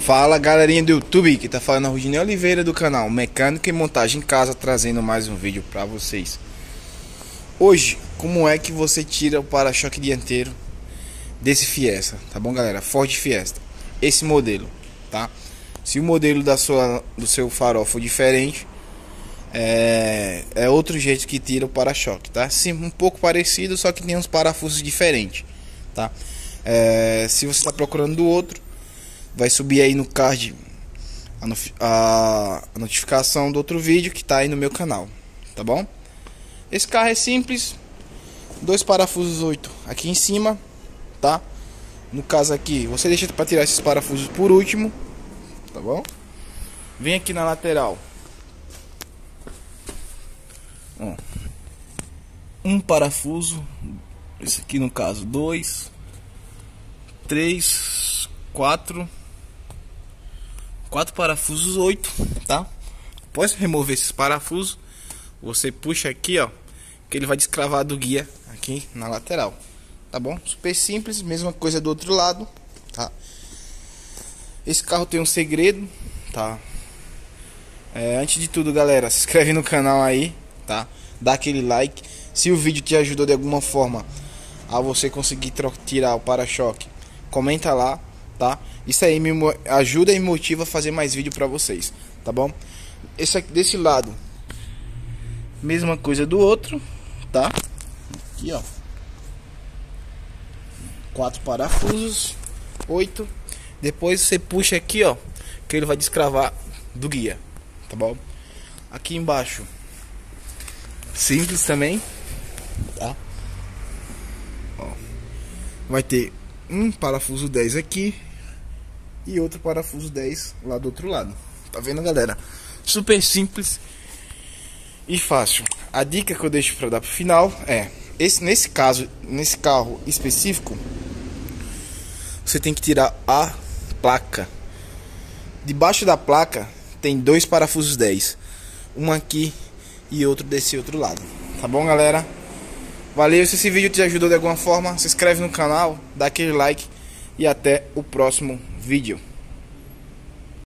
Fala galerinha do YouTube, que tá falando a Rudinei Oliveira do canal Mecânica e Montagem em Casa, trazendo mais um vídeo pra vocês. Hoje, como é que você tira o para-choque dianteiro desse Fiesta, tá bom galera? Ford Fiesta, esse modelo, tá? Se o modelo do seu farol for diferente, é outro jeito que tira o para-choque, tá? Sim, um pouco parecido, só que tem uns parafusos diferentes, tá? Se você está procurando do outro, vai subir aí no card a notificação do outro vídeo que tá aí no meu canal, tá bom? Esse carro é simples, dois parafusos 8 aqui em cima, tá? No caso aqui, você deixa para tirar esses parafusos por último, tá bom? Vem aqui na lateral, ó, um parafuso, esse aqui no caso 2, 3, 4 parafusos 8, tá? Após remover esses parafusos, você puxa aqui, ó, que ele vai descravar do guia aqui na lateral, tá bom? Super simples, mesma coisa do outro lado, tá? Esse carro tem um segredo, tá? Antes de tudo, galera, se inscreve no canal aí, tá? Dá aquele like. Se o vídeo te ajudou de alguma forma a você conseguir tirar o para-choque, comenta lá, tá? Isso aí me ajuda e me motiva a fazer mais vídeo pra vocês, tá bom? Esse aqui desse lado, mesma coisa do outro, tá? Aqui, ó, 4 parafusos, 8. Depois você puxa aqui, ó, que ele vai descravar do guia, tá bom? Aqui embaixo, simples também, tá? Ó, vai ter um parafuso 10 aqui e outro parafuso 10 lá do outro lado. Tá vendo, galera? Super simples e fácil. A dica que eu deixo para dar pro final é nesse carro específico, você tem que tirar a placa. Debaixo da placa tem dois parafusos 10, um aqui e outro desse outro lado. Tá bom, galera? Valeu, se esse vídeo te ajudou de alguma forma, se inscreve no canal, dá aquele like e até o próximo vídeo.